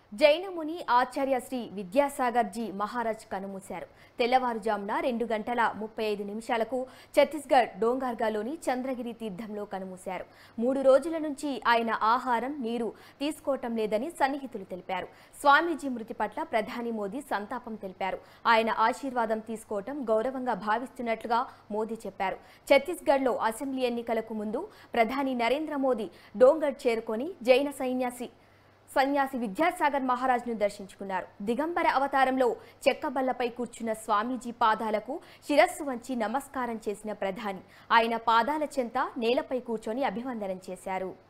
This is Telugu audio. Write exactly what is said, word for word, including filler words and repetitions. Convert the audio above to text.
జైనముని ఆచార్య శ్రీ విద్యాసాగర్ జీ మహారాజ్ కనుమూశారు. తెల్లవారుజామున రెండు గంటల ముప్పై ఐదు నిమిషాలకు ఛత్తీస్గఢ్ డోంగార్గాలోని చంద్రగిరి తీర్థంలో కనుమూశారు. మూడు రోజుల నుంచి ఆయన ఆహారం, నీరు తీసుకోవటం లేదని సన్నిహితులు తెలిపారు. స్వామీజీ మృతి పట్ల ప్రధాని మోదీ సంతాపం తెలిపారు. ఆయన ఆశీర్వాదం తీసుకోవటం గౌరవంగా భావిస్తున్నట్లుగా మోదీ చెప్పారు. ఛత్తీస్గఢ్లో అసెంబ్లీ ఎన్నికలకు ముందు ప్రధాని నరేంద్ర మోదీ డోంగఢ్ చేరుకొని జైన సన్యాసి సన్యాసి విద్యాసాగర్ మహారాజ్ను దర్శించుకున్నారు. దిగంబర అవతారంలో చెక్కబల్లపై కూర్చున్న స్వామీజీ పాదాలకు శిరస్సు వంచి నమస్కారం చేసిన ప్రధాని ఆయన పాదాల చెంత నేలపై కూర్చొని అభివందనం చేశారు.